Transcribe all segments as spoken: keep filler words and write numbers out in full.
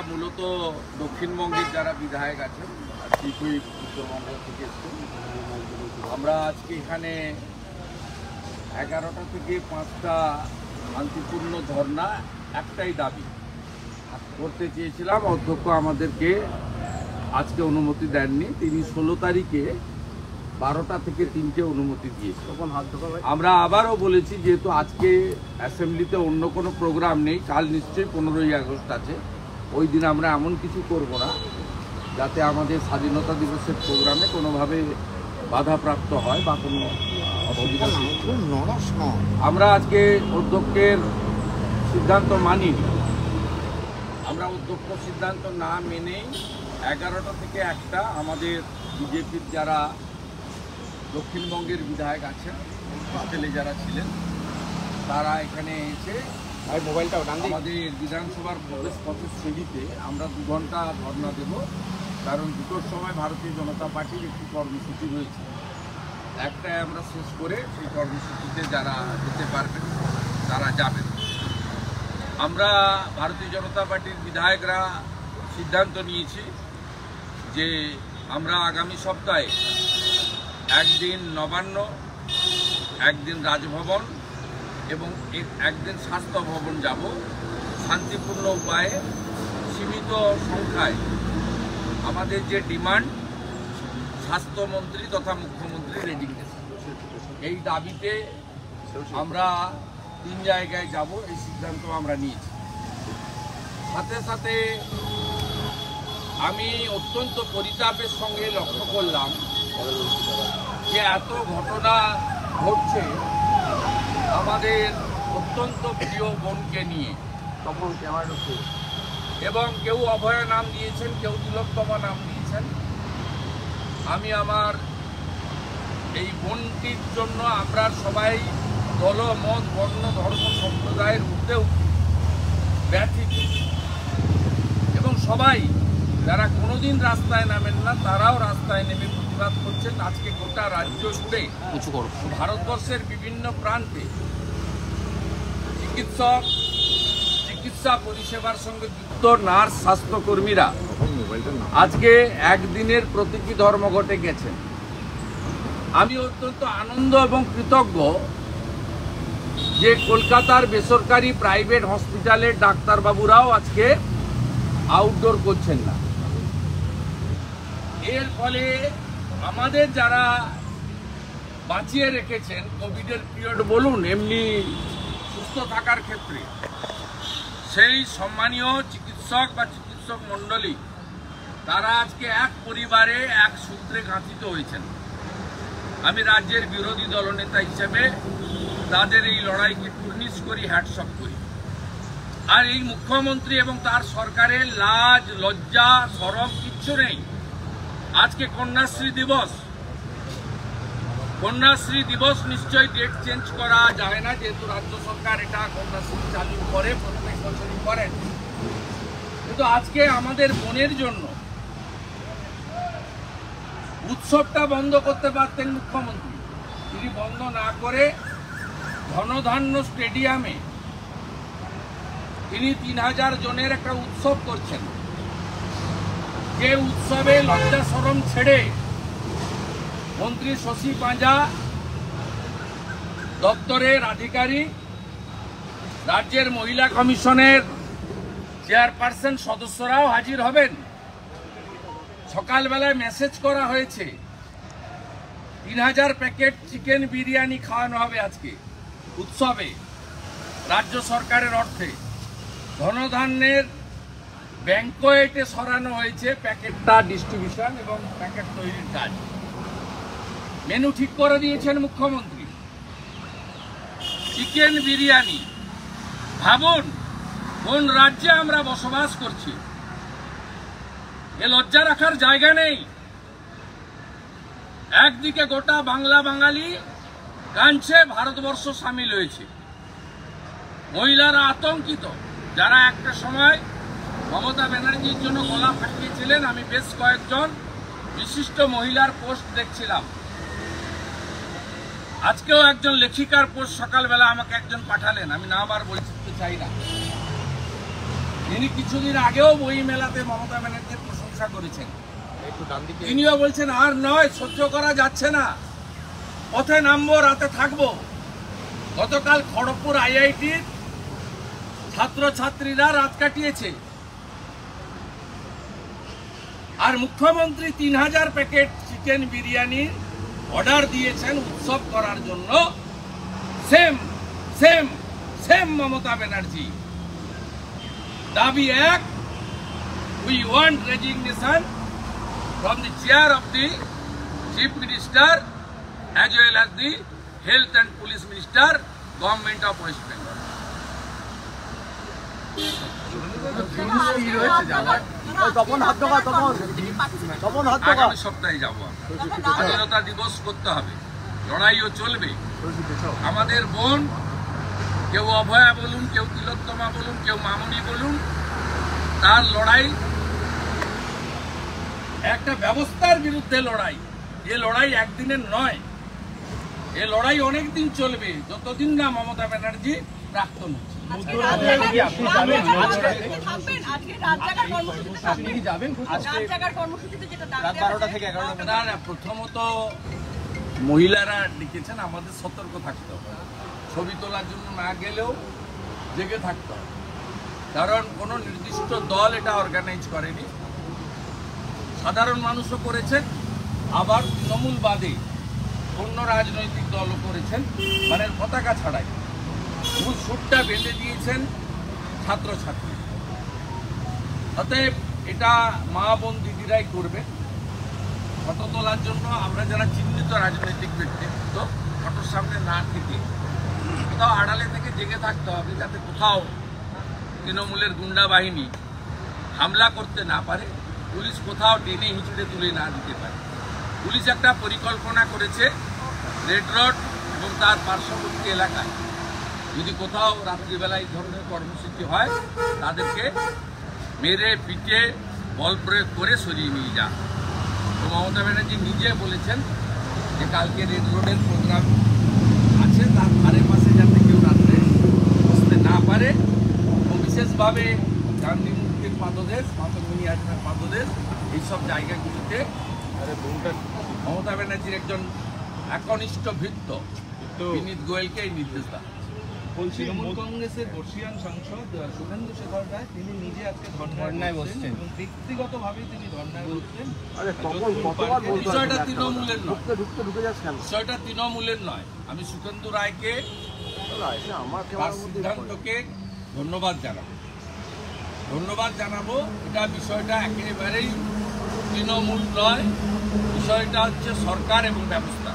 মূলত দক্ষিণবঙ্গের যারা বিধায়ক আছেন, শিল্পী উত্তরবঙ্গ থেকে এসছেন। আমরা আজকে এখানে এগারোটা থেকে পাঁচটা শান্তিপূর্ণ ধর্না, একটাই দাবি করতে চেয়েছিলাম। অধ্যক্ষ আমাদেরকে আজকে অনুমতি দেননি। তিনি ষোলো তারিখে বারোটা থেকে তিনটে অনুমতি দিয়েছে। আমরা আবারও বলেছি, যেহেতু আজকে অ্যাসেম্বলিতে অন্য কোনো প্রোগ্রাম নেই, কাল নিশ্চয়ই পনেরোই আগস্ট আছে, ওই দিন আমরা এমন কিছু করব না যাতে আমাদের স্বাধীনতা দিবসের প্রোগ্রামে কোনোভাবে বাধাপ্রাপ্ত হয় বা কোনো অসুবিধা সৃষ্টি হয়। আমরা আজকে অধ্যক্ষের সিদ্ধান্ত মানিনি। আমরা অধ্যক্ষ সিদ্ধান্ত না মেনেই এগারোটা থেকে একটা আমাদের বিজেপির যারা দক্ষিণবঙ্গের বিধায়ক আছেন, হোস্টেলে যারা ছিলেন, তারা এখানে এসে মোবাইলটা আমাদের বিধানসভার প্রবেশ পথের সিঁড়িতে আমরা দু ঘন্টা ধর্ণা দেব। কারণ দুটোর সময় ভারতীয় জনতা পার্টির একটি কর্মসূচি রয়েছে, একটাই আমরা শেষ করে সেই কর্মসূচিতে যারা যেতে পারবেন তারা যাবেন। আমরা ভারতীয় জনতা পার্টির বিধায়করা সিদ্ধান্ত নিয়েছি যে আমরা আগামী সপ্তাহে একদিন নবান্ন, একদিন রাজভবন এবং একদিন স্বাস্থ্য ভবন যাব। শান্তিপূর্ণ উপায়ে সীমিত সংখ্যায় আমাদের যে ডিমান্ড, স্বাস্থ্যমন্ত্রী তথা মুখ্যমন্ত্রী রেজিগনেশন, এই দাবিতে আমরা তিন জায়গায় যাব, এই সিদ্ধান্ত আমরা নিয়েছি। সাথে সাথে আমি অত্যন্ত পরিতাপের সঙ্গে লক্ষ্য করলাম যে এত ঘটনা ঘটছে আমাদের অত্যন্ত প্রিয় বোনকে নিয়ে, তখন এবং কেউ অভয়া নাম দিয়েছেন, কেউ তিলোত্তমা নাম দিয়েছেন। আমি আমার এই বোনটির জন্য আমরা সবাই দল, মত, বর্ণ, ধর্ম, সম্প্রদায়ের ঊর্ধ্বেও ব্যথিত, এবং সবাই যারা কোনোদিন রাস্তায় নামেন না তারাও রাস্তায় নেমে প্রতিবাদ করছেন। আজকে গোটা রাজ্য জুড়ে, ভারতবর্ষের বিভিন্ন প্রান্তে চিকিৎসক, চিকিৎসা পরিষেবার সঙ্গে যুক্ত নার্স, স্বাস্থ্যকর্মীরা আজকে একদিনের প্রতীকী ধর্মঘটে গেছেন। আমি অত্যন্ত আনন্দ এবং কৃতজ্ঞ যে কলকাতার বেসরকারি প্রাইভেট হসপিটালের ডাক্তারবাবুরাও আজকে আউটডোর করছেন না। এর ফলে আমাদের যারা বাঁচিয়ে রেখেছেন কোভিডের পিরিয়ড বলুন, এমনি সুস্থ থাকার ক্ষেত্রে, সেই সম্মানীয় চিকিৎসক বা চিকিৎসক মণ্ডলী তারা আজকে এক পরিবারে এক সূত্রে গাঁথিত হয়েছেন। আমি রাজ্যের বিরোধী দলনেতা হিসেবে তাদের এই লড়াইকে কুর্নিশ করি, হ্যাটসঅপ করি। আর এই মুখ্যমন্ত্রী এবং তার সরকারের লাজ, লজ্জা, শরম কিচ্ছু নেই। আজকে কন্যাশ্রী দিবস, কন্যাশ্রী দিবস নিশ্চয়ই ডেট চেঞ্জ করা যায় না, যেহেতু রাজ্য সরকার এটা কন্যাশ্রী চালু করে, প্রত্যেক বছরই করেন। কিন্তু আজকে আমাদের বোনের জন্য উৎসবটা বন্ধ করতে পারতেন মুখ্যমন্ত্রী, তিনি বন্ধ না করে ধনধান্য স্টেডিয়ামে তিনি তিন হাজার জনের একটা উৎসব করছেন। যে উৎসবে লজ্জা শরম ছেড়ে মন্ত্রী শশী পাঁজা, দপ্তরের আধিকারিক, রাজ্যের মহিলা কমিশনের চেয়ারপারসন সদস্যরাও হাজির হবেন। সকালবেলায় মেসেজ করা হয়েছে তিন হাজার প্যাকেট চিকেন বিরিয়ানি খাওয়ানো হবে আজকে উৎসবে, রাজ্য সরকারের অর্থে। ধনধান্যের ব্যাংকয়েটে সরানো হয়েছে প্যাকেটটা ডিস্ট্রিবিউশন এবং প্যাকেট তৈরির কাজ। মেনু ঠিক করে দিয়েছেন মুখ্যমন্ত্রী, চিকেন বিরিয়ানি। ভাবুন কোন রাজ্যে আমরা বসবাস করছি। এ লজ্জা রাখার জায়গা নেই। একদিকে গোটা বাংলা বাঙালি কাঁদছে, ভারতবর্ষ সামিল হয়েছে। মহিলারা আতঙ্কিত, যারা একটা সময় মমতা ব্যানার্জির জন্য গলা ফাটিয়েছিলেন। আমি বেশ কয়েকজন বিশিষ্ট মহিলার পোস্ট দেখছিলাম। আজকেও একজন লেখিকার পোস্ট সকালবেলা আমাকে একজন পাঠালেন, আমি না আবার বলতে চাই না, তিনি কিছুদিন আগেও বই মেলাতে মমতা ব্যানার্জির প্রশংসা করেছেন। তিনিও বলছেন আর নয়, সহ্য করা যাচ্ছে না, পথে নামবো, রাতে থাকবো। গতকাল খড়গপুর আইআইটির ছাত্রছাত্রীরা রাত কাটিয়েছে, আর মুখ্যমন্ত্রী তিন হাজার প্যাকেট চিকেন বিরিয়ানির অর্ডার দিয়েছেন উৎসব করার জন্য। Same same same Mamata Banerjee. দাবি এক, we want resignation from the chair of the Chief Minister as well as the Health and Police Minister, Government of West Bengal. আগামী সপ্তাহে যাব। স্বাধীনতা দিবস করতে হবে, লড়াইও চলবে। আমাদের বোন, কেউ অভয়া বলুন, কেউ তিলোত্তমা বলুন, কেউ মামনি বলুন, তার লড়াই একটা ব্যবস্থার বিরুদ্ধে লড়াই। এ লড়াই একদিনের নয়, এ লড়াই অনেক দিন চলবে, যতদিন না মমতা ব্যানার্জি প্রাক্তন হচ্ছে। প্রথমত মহিলারা লিখেছেন, আমাদের সতর্ক থাকতে হবে, ছবি তোলার জন্য না গেলেও জেগে থাকতে হবে, কারণ কোনো নির্দিষ্ট দল এটা অর্গানাইজ করেনি, সাধারণ মানুষও করেছেন, আবার তৃণমূল বাদে অন্য রাজনৈতিক দলও করেছেন, মানে পতাকা ছাড়াই মূল সুরটা বেঁধে দিয়েছেন ছাত্রছাত্রী। অতএব এটা মা বোন দিদিরাই করবে। ফটো তোলার জন্য আমরা যারা চিহ্নিত রাজনৈতিক ব্যক্তিত্ব, ফটোর সামনে না থেকে কোথাও আড়ালে থেকে জেগে থাকতে হবে, যাতে কোথাও তৃণমূলের গুন্ডা বাহিনী হামলা করতে না পারে, পুলিশ কোথাও টেনে হিঁচড়ে তুলে না দিতে পারে। পুলিশ একটা পরিকল্পনা করেছে, রেড রোড এবং তার পার্শ্ববর্তী এলাকায় যদি কোথাও রাত্রিবেলা এই ধরনের কর্মসূচি হয়, তাদেরকে মেরে পিটে বল প্রয়োগ করে সরিয়ে নিয়ে যান। তো মমতা ব্যানার্জি নিজে বলেছেন যে কালকে রেড রোডের প্রোগ্রাম আছে, তার ধারে পাশে যাতে কেউ রাত্রে বসতে না পারে, এবং বিশেষভাবে গান্ধী মূর্তির পাদদেশ, মাতঙ্গিনী আজমের পাদদেশ, এইসব জায়গাগুলিতে মমতা ব্যানার্জির একজন একনিষ্ঠ ভৃত্য বিনীত গোয়েলকে এই নির্দেশ দেন। তৃণমূল কংগ্রেসের বর্ষিয়ান সাংসদ শুভেন্দু শেখর রায় তিনি নিজে আজকে ধর্নায় বসছেন এবং ব্যক্তিগতভাবেই তিনি ধর্নায় বসছেন। বিষয়টা তৃণমূলের নয়, বিষয়টা তৃণমূলের নয়। আমি শুভেন্দু রায়কে তার সিদ্ধান্তকে ধন্যবাদ জানাবো, ধন্যবাদ জানাবো। এটা বিষয়টা একেবারেই তৃণমূল নয়, বিষয়টা হচ্ছে সরকার এবং ব্যবস্থা।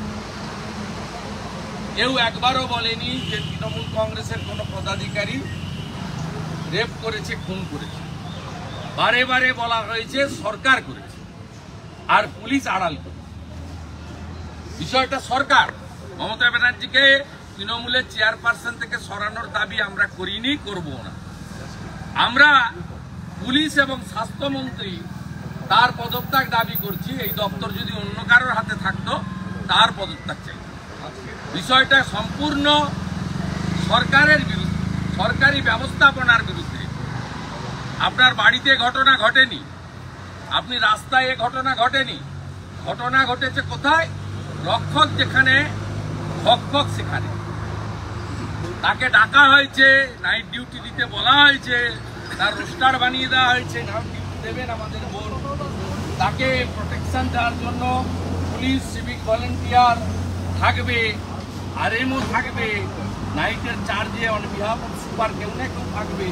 কেউ একবারও বলেনি যে তৃণমূল কংগ্রেসের কোনো পদাধিকারী রেপ করেছে, খুন করেছে। বারে বারে বলা হয়েছে সরকার করেছে আর পুলিশ আড়াল করেছে। বিষয়টা সরকার। মমতা ব্যানার্জিকে তৃণমূলের চেয়ারপারসন থেকে সরানোর দাবি আমরা করিনি, করব না। আমরা পুলিশ এবং স্বাস্থ্যমন্ত্রী তার পদত্যাগ দাবি করছি। এই দপ্তর যদি অন্য কারোর হাতে থাকতো, তার পদত্যাগ চাই। বিষয়টা সম্পূর্ণ সরকারের বিরুদ্ধে, সরকারি ব্যবস্থাপনার বিরুদ্ধে। আপনার বাড়িতে ঘটনা ঘটেনি, আপনি রাস্তায় এ ঘটনা ঘটেনি, ঘটনা ঘটেছে কোথায়? রক্ষক যেখানে, ভক্ষক সেখানে। তাকে ডাকা হয়েছে, নাইট ডিউটি দিতে বলা হয়েছে, তার রোস্টার বানিয়ে দেওয়া হয়েছে, নাইট ডিউটি দেবেন আমাদের বোন। তাকে প্রোটেকশন দেওয়ার জন্য পুলিশ, সিভিক ভলেন্টিয়ার থাকবে, আর এমও থাকবে, নাইটের চার্জে অন বিহাফ অফ সুপার কেউ না কেউ থাকবে।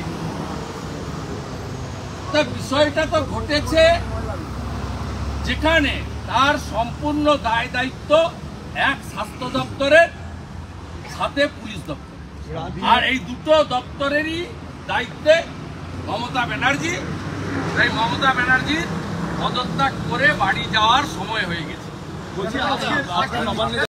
তা বিষয়টা তো ঘটেছে যেখানে তার সম্পূর্ণ দায় দায়িত্ব এক স্বাস্থ্য দপ্তরের সাথে পুলিশ দপ্তর, আর এই দুটো দপ্তরেরই দায়িত্বে মমতা ব্যানার্জি। তাই মমতা ব্যানার্জির পদত্যাগ করে বাড়ি যাওয়ার সময় হয়ে গেছে।